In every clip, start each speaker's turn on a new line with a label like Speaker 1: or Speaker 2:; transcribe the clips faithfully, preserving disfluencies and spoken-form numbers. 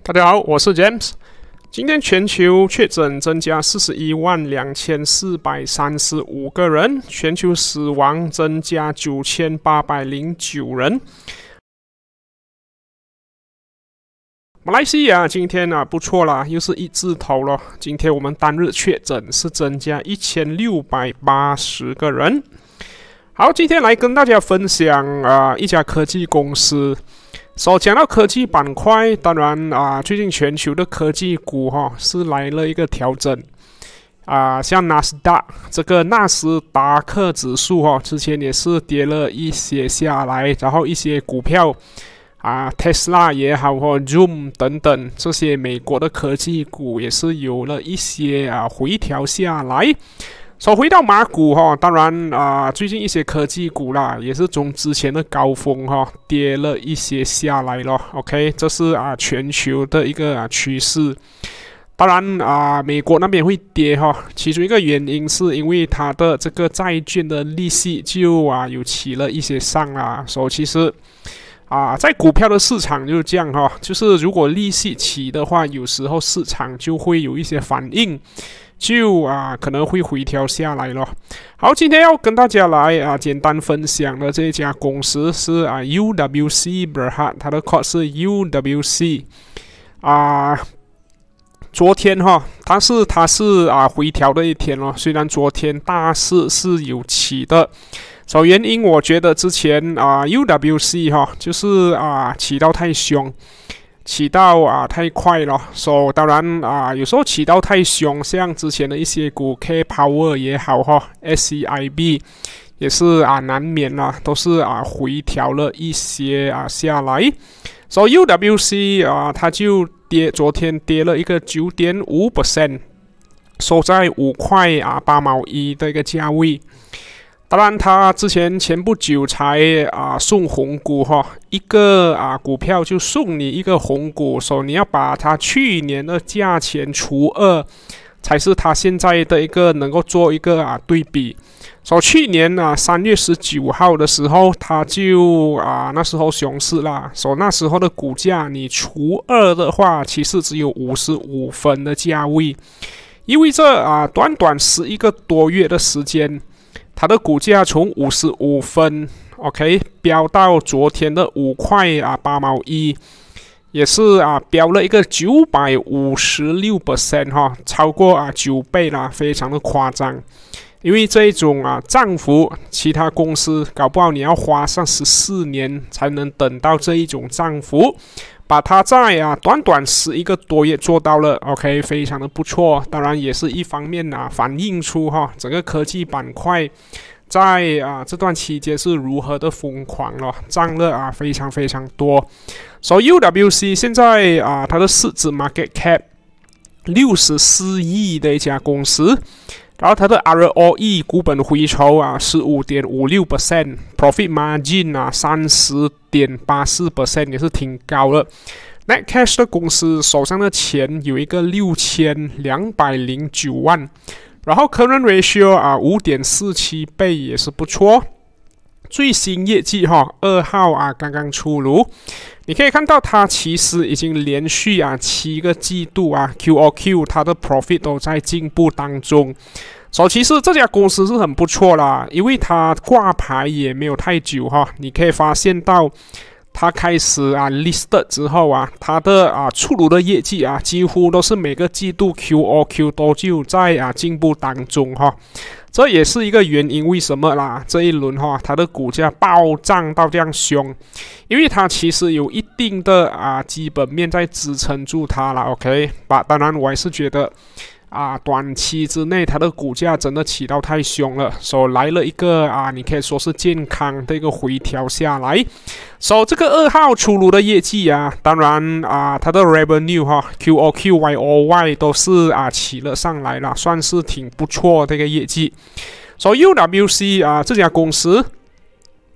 Speaker 1: 大家好，我是 James。今天全球确诊增加四十一万两千四百三十五个人，全球死亡增加九千八百零九人。马来西亚今天啊不错啦，又是一字头了。今天我们单日确诊是增加一千六百八十个人。好，今天来跟大家分享啊一家科技公司。所、so, 讲到科技板块，当然啊，最近全球的科技股哈、哦、是来了一个调整啊，像纳斯达这个纳斯达克指数哈、哦，之前也是跌了一些下来，然后一些股票啊 ，Tesla 也好或 Zoom 等等这些美国的科技股也是有了一些啊回调下来。所、so, 回到马股哈，当然啊、呃，最近一些科技股啦，也是从之前的高峰哈跌了一些下来了。OK， 这是啊全球的一个啊趋势。当然啊，美国那边会跌哈，其中一个原因是因为它的这个债券的利息就啊有起了一些上啦。所、so, 以其实啊，在股票的市场就是这样哈，就是如果利息起的话，有时候市场就会有一些反应。就啊可能会回调下来了。好，今天要跟大家来啊简单分享的这一家公司是啊 U W C Berhad， 它的 code 是 U W C 啊。昨天哈，它是它是啊回调的一天哦，虽然昨天大势是有起的。首原因我觉得之前啊 U W C 哈就是啊起到太凶。起到啊太快了，所、so, 当然啊有时候起到太凶，像之前的一些股 K Power 也好哈 ，S C I B 也是啊难免啦，都是啊回调了一些啊下来。所、so, 以 U W C 啊它就跌，昨天跌了一个 百分之九点五， 收在五块啊八毛一的一个价位。当然，他之前前不久才啊送红股哈，一个啊股票就送你一个红股，所以你要把它去年的价钱除二，才是他现在的一个能够做一个啊对比。所以去年啊三月十九号的时候，他就啊那时候熊市啦，所以那时候的股价你除二的话，其实只有五十五分的价位，意味着啊短短十一个多月的时间。它的股价从五十五分 ，OK， 飙到昨天的五块啊八毛一，也是啊飙了一个九百五十六 percent 哈，超过啊九倍啦，非常的夸张。因为这一种啊涨幅，其他公司搞不好你要花上十四年才能等到这一种涨幅。把它在啊短短十一个多月做到了 ，OK， 非常的不错。当然也是一方面啊，反映出哈整个科技板块在啊这段期间是如何的疯狂了，涨了啊非常非常多。所以 U W C 现在啊它的市值 market cap 六十四亿的一家公司。然后它的 R O E 股本回酬啊 百分之十五点五六 ，profit margin 啊 百分之三十点八四 也是挺高的。Net cash 的公司手上的钱有一个六千两百零九万，然后 current ratio 啊 五点四七倍也是不错。最新业绩哈，二号啊刚刚出炉，你可以看到它其实已经连续啊七个季度啊 Q O Q 它的 profit 都在进步当中。所以其实这家公司是很不错啦，因为它挂牌也没有太久哈，你可以发现到它开始啊 listed 之后啊，它的啊出炉的业绩啊几乎都是每个季度 Q O Q 都就在啊进步当中哈。这也是一个原因，为什么啦？这一轮哈，它的股价暴涨到这样凶，因为它其实有一定的啊基本面在支撑住它了。OK， 吧？当然我还是觉得啊，短期之内它的股价真的起到太凶了，所以来了一个啊，你可以说是健康的一个回调下来。所以这个二号出炉的业绩啊，当然啊，它的 revenue 哈 ，Q O Q Y O Y 都是啊起了上来了，算是挺不错的一个业绩。所以 U W C 啊这家公司，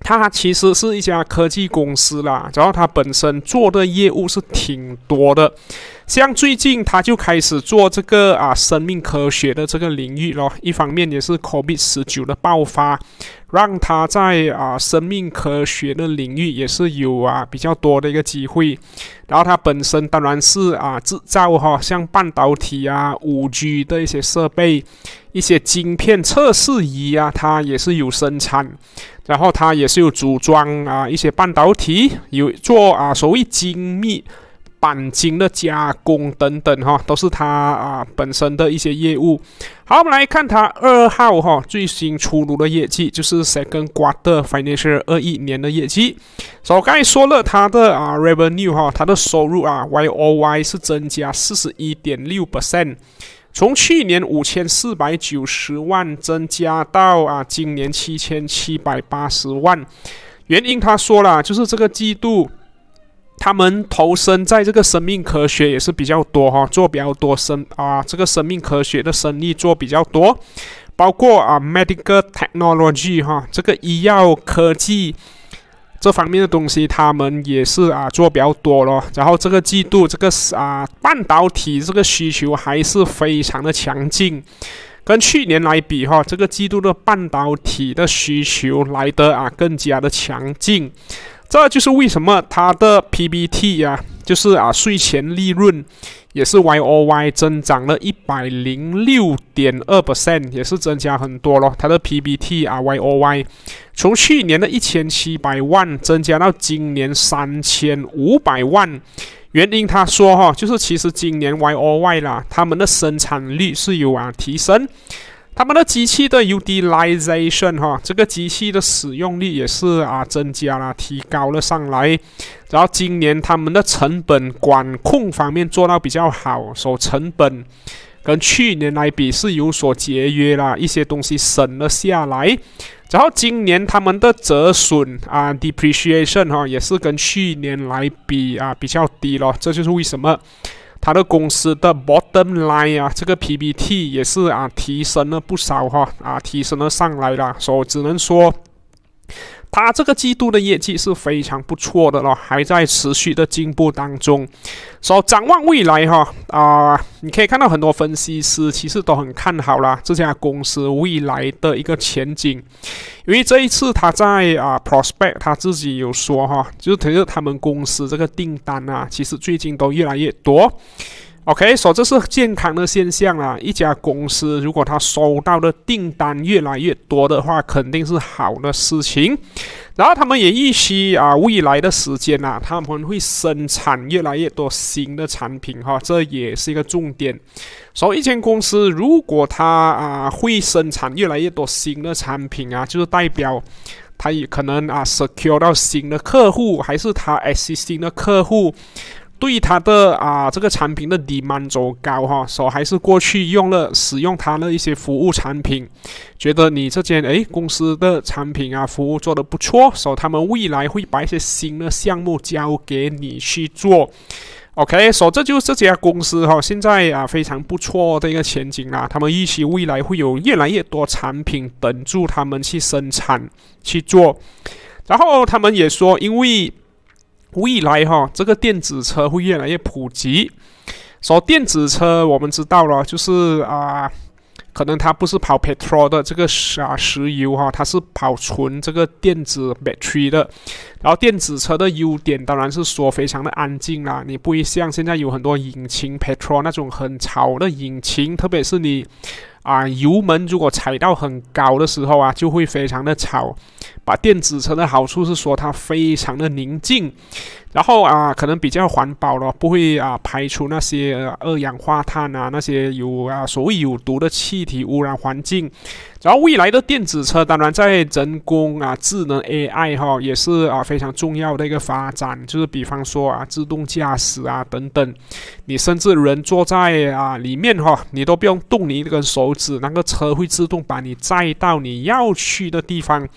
Speaker 1: 它其实是一家科技公司啦，然后它本身做的业务是挺多的，像最近它就开始做这个啊生命科学的这个领域咯，一方面也是 COVID 十九 的爆发，让它在啊生命科学的领域也是有啊比较多的一个机会，然后它本身当然是啊制造哈、哦，像半导体啊、五 G 的一些设备、一些晶片测试仪啊，它也是有生产。然后它也是有组装啊一些半导体，有做啊所谓精密钣金的加工等等哈，都是它啊本身的一些业务。好，我们来看它二号哈最新出炉的业绩，就是 second quarter financial 二一年的业绩。所以我刚才说了它的啊 revenue 哈，它的收入啊 Y O Y 是增加 百分之四十一点六。从去年五千四百九十万增加到啊今年七千七百八十万，原因他说了，就是这个季度他们投身在这个生命科学也是比较多哈，做比较多生啊这个生命科学的生意做比较多，包括啊 medical technology 哈这个医药科技。这方面的东西，他们也是啊做比较多咯。然后这个季度这个啊半导体这个需求还是非常的强劲，跟去年来比哈，这个季度的半导体的需求来得啊更加的强劲。这就是为什么它的 P B T 啊，就是啊税前利润也是 Y O Y 增长了 百分之一百零六点二， 也是增加很多咯。它的 P B T 啊 Y O Y 从去年的一千七百万增加到今年三千五百万。原因他说哈，就是其实今年 Y O Y 啦，他们的生产率是有啊提升。他们的机器的 utilization 哈，这个机器的使用率也是啊增加了，提高了上来。然后今年他们的成本管控方面做到比较好，所成本跟去年来比是有所节约啦，一些东西省了下来。然后今年他们的折损啊 depreciation 哈也是跟去年来比啊比较低咯，这就是为什么。它的公司的 bottom line 啊，这个 P B T 也是啊提升了不少哈啊提升了上来了，所以我只能说，它这个季度的业绩是非常不错的了，还在持续的进步当中。所以展望未来哈啊、呃，你可以看到很多分析师其实都很看好啦这家公司未来的一个前景。因为这一次他在啊 prospect 他自己有说哈，就是其实他们公司这个订单啊，其实最近都越来越多。OK， 所以这是健康的现象啦。一家公司如果他收到的订单越来越多的话，肯定是好的事情。然后他们也预期啊，未来的时间啊，他们会生产越来越多新的产品哈，这也是一个重点。所以一间公司如果它啊会生产越来越多新的产品啊，就是代表它也可能啊 secure 到新的客户，还是它 existing 的客户。对它的啊这个产品的 demand 走高哈，所以还是过去用了使用它的一些服务产品，觉得你这间诶公司的产品啊服务做得不错，所以他们未来会把一些新的项目交给你去做。OK， 所以这就是这家公司哈，现在啊非常不错的一个前景啦。他们预期未来会有越来越多产品等住他们去生产去做，然后他们也说，因为未来哈，这个电子车会越来越普及。所以电子车我们知道了，就是啊，可能它不是跑 petrol 的这个啊石油哈，它是跑纯这个电子 battery 的。然后电子车的优点当然是说非常的安静啦，你不会像现在有很多引擎 petrol 那种很吵的引擎，特别是你啊油门如果踩到很高的时候啊，就会非常的吵。把电子车的好处是说它非常的宁静，然后啊可能比较环保了，不会啊排出那些、呃、二氧化碳啊那些有啊所谓有毒的气体污染环境。然后未来的电子车当然在人工啊智能 A I 哈也是啊非常重要的一个发展，就是比方说啊自动驾驶啊等等，你甚至人坐在啊里面哈，你都不用动你那个手指，那个车会自动把你载到你要去的地方。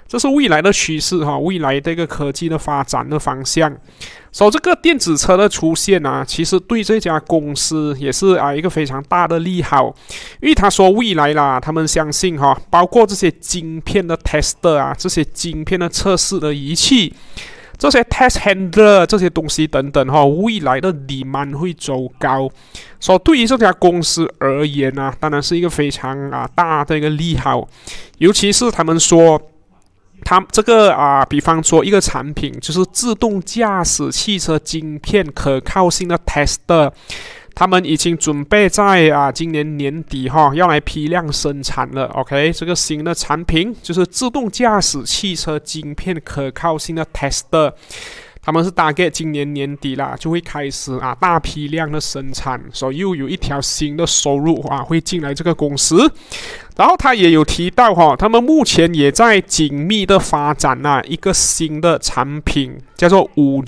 Speaker 1: 这是未来的趋势哈，未来这个科技的发展的方向。所以这个电子车的出现啊，其实对这家公司也是啊一个非常大的利好，因为他说未来啦，他们相信哈，包括这些晶片的 tester 啊，这些晶片的测试的仪器。这些 test handler 这些东西等等哈，未来的 demand 会走高，所以对于这家公司而言啊，当然是一个非常啊大的一个利好，尤其是他们说，他这个啊，比方说一个产品就是自动驾驶汽车晶片可靠性的 tester。他们已经准备在啊今年年底哈要来批量生产了 ，OK？ 这个新的产品就是自动驾驶汽车晶片可靠性的 tester， 他们是大概今年年底啦就会开始啊大批量的生产，所以又有一条新的收入啊会进来这个公司。然后他也有提到哈，他们目前也在紧密的发展啊一个新的产品，叫做 五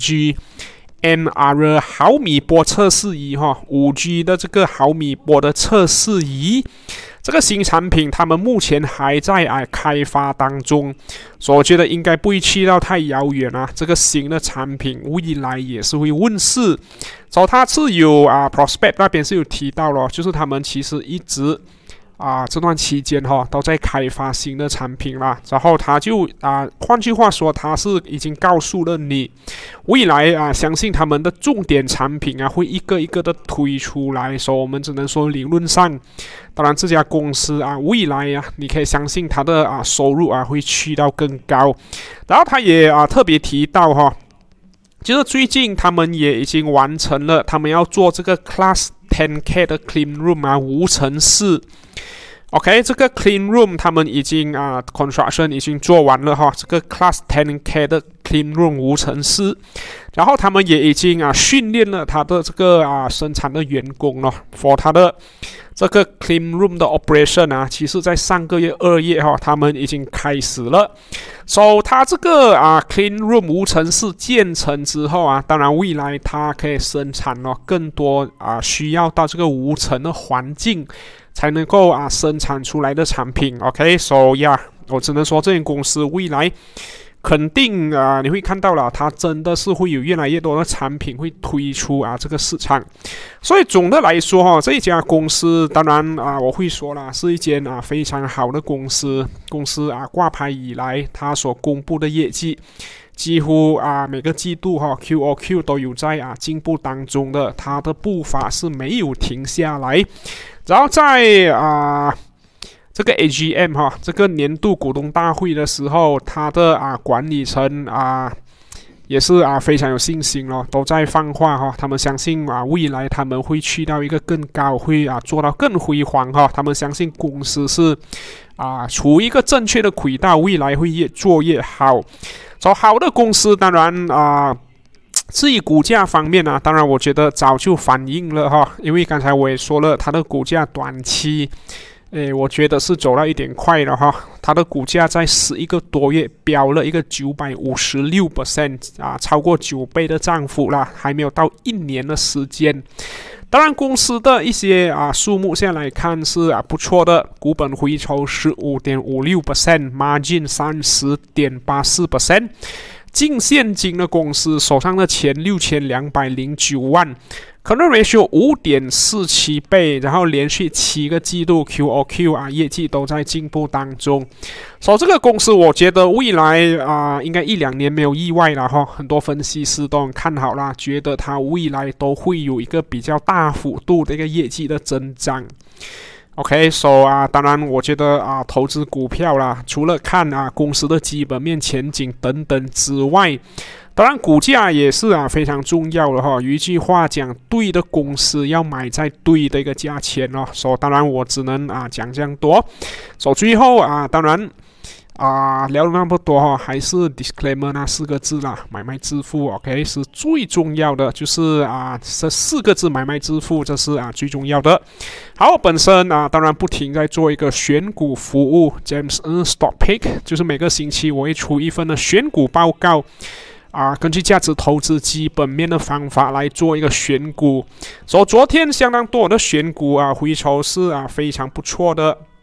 Speaker 1: G。M R 毫米波测试仪哈 ，五 G 的这个毫米波的测试仪，这个新产品他们目前还在啊开发当中，所以我觉得应该不会去到太遥远啊。这个新的产品未来也是会问世，所以它是有啊 prospect 那边是有提到了，就是他们其实一直。啊，这段期间哈、哦、都在开发新的产品啦，然后他就啊，换句话说，他是已经告诉了你，未来啊，相信他们的重点产品啊会一个一个的推出来，所以我们只能说理论上，当然这家公司啊，未来啊，你可以相信它的啊收入啊会去到更高，然后他也啊特别提到哈、哦，就是最近他们也已经完成了，他们要做这个 Class 十 K 的 Clean Room 啊无尘室。OK， 这个 clean room 他们已经啊 construction 已经做完了哈，这个 class 十 K 的 clean room 无尘室，然后他们也已经啊训练了他的这个啊生产的员工了 ，for 他的这个 clean room 的 operation 啊，其实在上个月二月哈，他们已经开始了。So 他这个啊 clean room 无尘室建成之后啊，当然未来它可以生产了更多啊需要到这个无尘的环境。才能够啊生产出来的产品 ，OK，so yeah， 我只能说这间公司未来肯定啊你会看到了，它真的是会有越来越多的产品会推出啊这个市场，所以总的来说哈，这一家公司当然啊我会说了是一间啊非常好的公司，公司啊挂牌以来它所公布的业绩。几乎啊每个季度哈 Q O Q 都有在啊进步当中的，它的步伐是没有停下来。然后在啊这个 A G M 哈这个年度股东大会的时候，它的啊管理层啊也是啊非常有信心咯，都在放话哈，他们相信啊未来他们会去到一个更高，会啊做到更辉煌哈，他们相信公司是啊处于一个正确的轨道，未来会越做越好。所以好的公司当然啊。至于股价方面呢、啊，当然我觉得早就反映了哈，因为刚才我也说了，它的股价短期，诶，我觉得是走到一点快了哈，它的股价在十一个多月飙了一个 百分之九百五十六 啊，超过九倍的涨幅啦，还没有到一年的时间。当然，公司的一些啊数目现在来看是啊不错的，股本回酬 十五点五六 margin 三十点八四 净现金的公司手上的钱六千两百零九万 ，current ratio 五点四七倍，然后连续七个季度 Q O Q 啊业绩都在进步当中。所以这个公司我觉得未来啊、呃、应该一两年没有意外了哈，很多分析师都很看好啦，觉得它未来都会有一个比较大幅度的一个业绩的增长。OK，so 啊，当然我觉得啊，投资股票啦，除了看啊公司的基本面前景等等之外，当然股价也是啊非常重要的哈。有一句话讲，对的公司要买在对的一个价钱哦。所以当然我只能啊讲这样多。所以最后啊，当然。啊，聊了那么多哈，还是 disclaimer 那四个字啦，买卖支付 ，OK 是最重要的，就是啊这四个字买卖支付，这是啊最重要的。好，本身啊当然不停在做一个选股服务 ，James Stock Pick， 就是每个星期我会出一份的选股报告。啊，根据价值投资基本面的方法来做一个选股，所以昨天相当多的选股啊，回酬是啊非常不错的。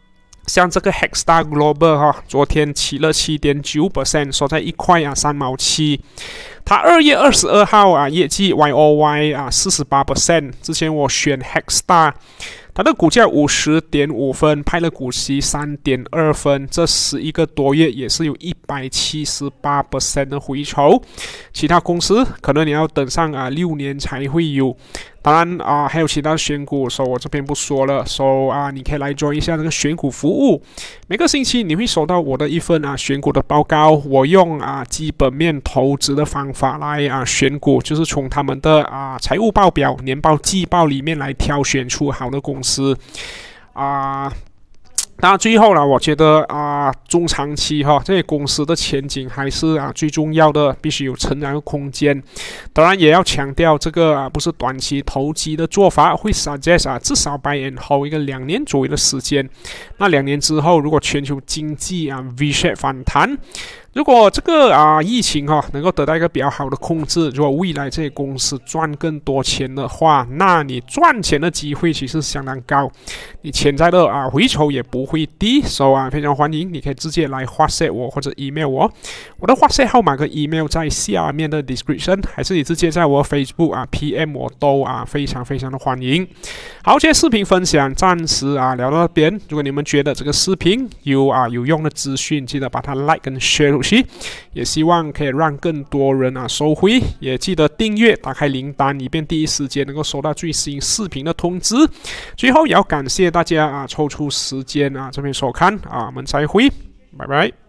Speaker 1: 像这个 HEXTAR GLOBAL 哈，昨天起了 百分之七点九， 收在一块啊三毛七。它二月二十二号啊，业绩 Y O Y 啊 百分之四十八。之前我选 HEXTAR， 它的股价五十点五分，派了股息 三点二分，这十一个多月也是有 百分之一百七十八 的回酬。其他公司可能你要等上啊六年才会有。当然啊，还有其他选股，所以我这边不说了。所以啊，你可以来 join 一下这个选股服务。每个星期你会收到我的一份啊选股的报告。我用啊基本面投资的方法来啊选股，就是从他们的啊财务报表、年报、季报里面来挑选出好的公司啊。那最后呢，我觉得啊，中长期哈，这些公司的前景还是啊最重要的，必须有成长的空间。当然也要强调这个啊不是短期投机的做法，会 suggest 啊至少 buy and hold 一个两年左右的时间。那两年之后，如果全球经济啊 V-shape 反弹，如果这个啊疫情哈、哦、能够得到一个比较好的控制，如果未来这些公司赚更多钱的话，那你赚钱的机会其实相当高，你潜在的啊回酬也不会低，所以啊非常欢迎，你可以直接来 WhatsApp 我或者 email 我，我的 WhatsApp 号码跟 email 在下面的 description， 还是你直接在我 Facebook 啊 P M 我都啊非常非常的欢迎。好，这些视频分享暂时啊聊到这边，如果你们觉得这个视频有啊有用的资讯，记得把它 like 跟 share。也希望可以让更多人啊收回，也记得订阅、打开铃铛，以便第一时间能够收到最新视频的通知。最后也要感谢大家啊抽出时间啊这边收看啊，我们再会，拜拜。